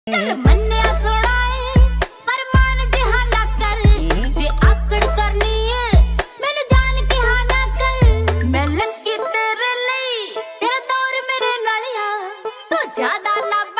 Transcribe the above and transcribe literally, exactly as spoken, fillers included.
चल मन्निया सुनाए पर मान जिहा ना कर, जे आकड़ करनी है मैनू जान के हाँ ना कर। मैं लंकी तेरे लिए तेरा दौर मेरे नालिया, तू ज्यादा ना